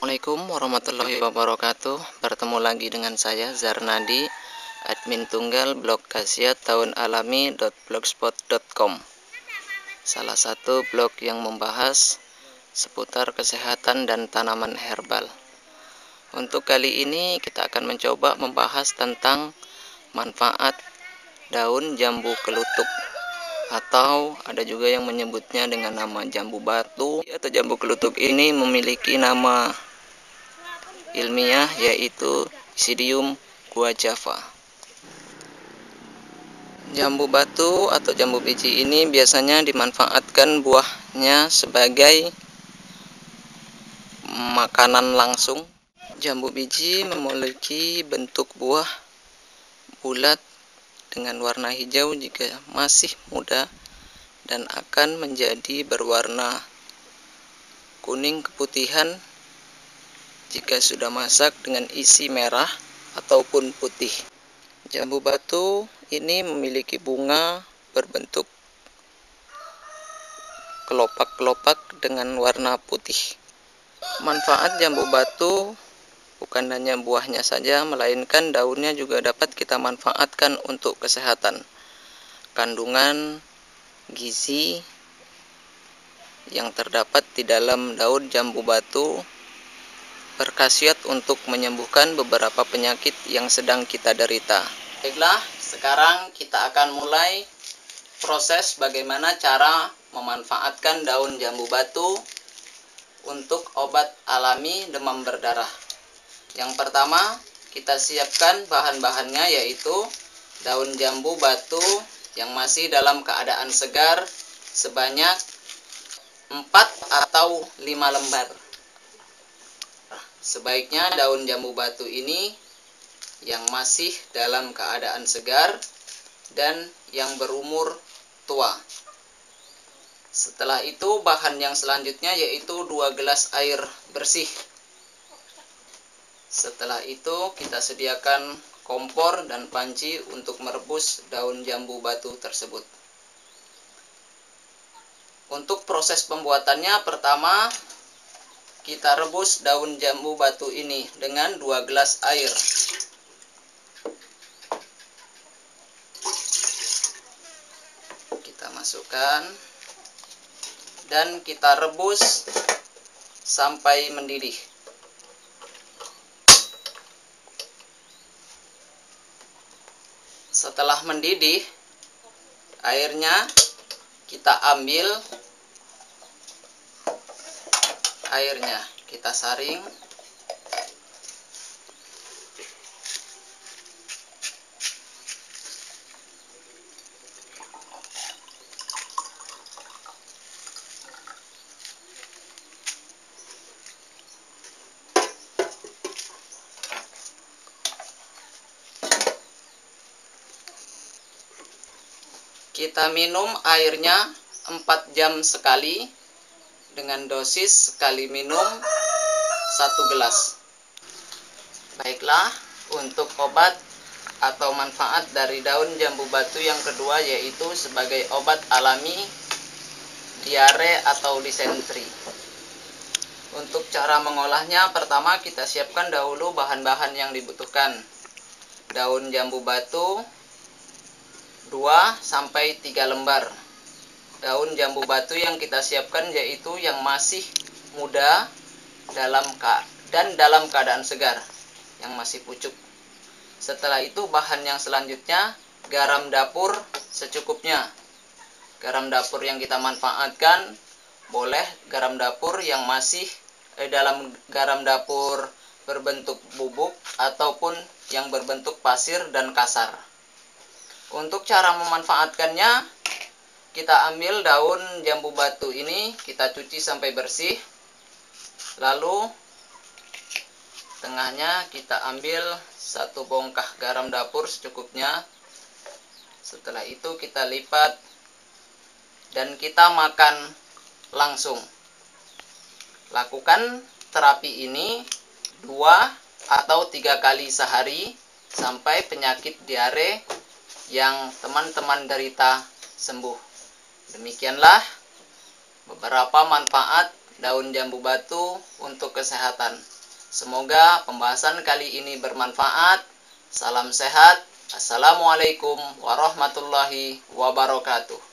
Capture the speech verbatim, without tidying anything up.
Assalamualaikum warahmatullahi wabarakatuh. Bertemu lagi dengan saya Zarnadi, admin tunggal blog khasiat daun alami dot blogspot dot com. Salah satu blog yang membahas seputar kesehatan dan tanaman herbal. Untuk kali ini kita akan mencoba membahas tentang manfaat daun jambu kelutuk, atau ada juga yang menyebutnya dengan nama jambu batu atau jambu kelutuk. Ini memiliki nama ilmiah yaitu Isidium guajava. Jambu batu atau jambu biji ini biasanya dimanfaatkan buahnya sebagai makanan langsung. Jambu biji memiliki bentuk buah bulat dengan warna hijau jika masih muda dan akan menjadi berwarna kuning keputihan jika sudah masak dengan isi merah ataupun putih. Jambu batu ini memiliki bunga berbentuk kelopak-kelopak dengan warna putih. Manfaat jambu batu bukan hanya buahnya saja, melainkan daunnya juga dapat kita manfaatkan untuk kesehatan. Kandungan gizi yang terdapat di dalam daun jambu batu berkhasiat untuk menyembuhkan beberapa penyakit yang sedang kita derita. Baiklah, sekarang kita akan mulai proses bagaimana cara memanfaatkan daun jambu batu untuk obat alami demam berdarah. Yang pertama, kita siapkan bahan-bahannya, yaitu daun jambu batu yang masih dalam keadaan segar sebanyak empat atau lima lembar. Sebaiknya daun jambu batu ini yang masih dalam keadaan segar dan yang berumur tua. Setelah itu bahan yang selanjutnya yaitu dua gelas air bersih. Setelah itu kita sediakan kompor dan panci untuk merebus daun jambu batu tersebut. Untuk proses pembuatannya, pertama kita rebus daun jambu batu ini dengan dua gelas air. Kita masukkan dan kita rebus sampai mendidih. Setelah mendidih, airnya kita ambil, airnya kita saring. Kita minum airnya empat jam sekali dengan dosis sekali minum satu gelas. Baiklah, untuk obat atau manfaat dari daun jambu batu yang kedua yaitu sebagai obat alami diare atau disentri. Untuk cara mengolahnya, pertama kita siapkan dahulu bahan-bahan yang dibutuhkan. Daun jambu batu dua sampai tiga lembar. Daun jambu batu yang kita siapkan yaitu yang masih muda dalam dan dalam keadaan segar, yang masih pucuk. Setelah itu bahan yang selanjutnya garam dapur secukupnya. Garam dapur yang kita manfaatkan boleh garam dapur yang masih eh, dalam garam dapur berbentuk bubuk ataupun yang berbentuk pasir dan kasar. Untuk cara memanfaatkannya, kita ambil daun jambu batu ini, kita cuci sampai bersih. Lalu tengahnya kita ambil satu bongkah garam dapur secukupnya. Setelah itu kita lipat dan kita makan langsung. Lakukan terapi ini dua atau tiga kali sehari sampai penyakit diare yang teman-teman derita sembuh. Demikianlah beberapa manfaat daun jambu batu untuk kesehatan. Semoga pembahasan kali ini bermanfaat. Salam sehat. Assalamualaikum warahmatullahi wabarakatuh.